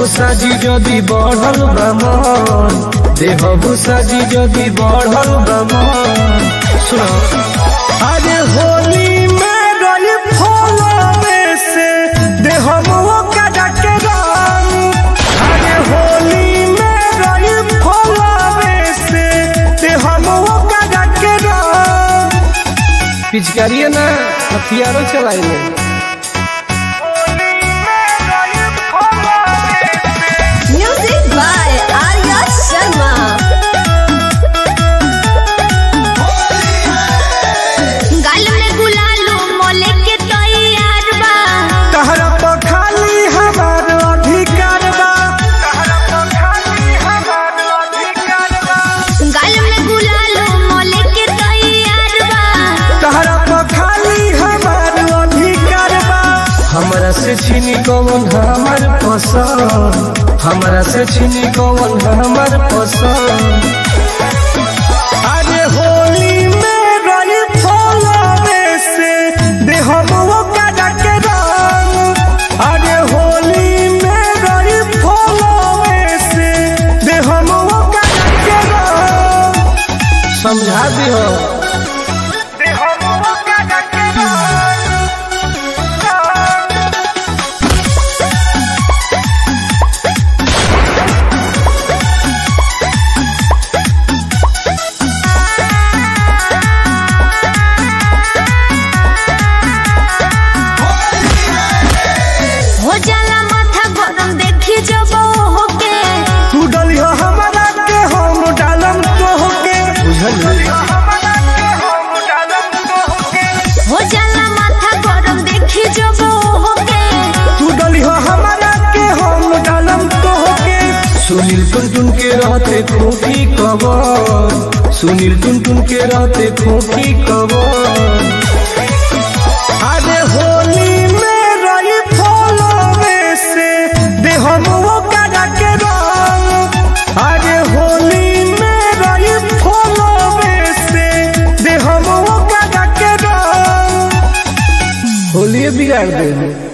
साजी जदि बढ़ल ब्राह्मण देहबु साजी जदि बढ़ल ब्राह्मण सुनो अरे होली में रही फलवे से देहबु काजा के रंग अरे होली में रही फलवे से देहबु काजा के रंग पिचकारिए ना हथियारों चलाइले हमरा से छीनी कौन हमर पसंद हमरा से छीनी कौन हमर पसंद अरे होली में रही फलवे से देहबु काजा के रंग अरे होली में रही फलवे से देहबु काजा के रंग समझा दियो हो जाला माथा गरम देखी जब होके तू डली हो हमारा के हम डालम तो होके सुनील टुन के रहते खोखी कबर सुनील टुन के रहते खोखी कबर अरे होली में रही फलवे से देहबु काजा के रंग अरे होली में रही फलवे से देहबु काजा के रंग होली बिगाड़ दे।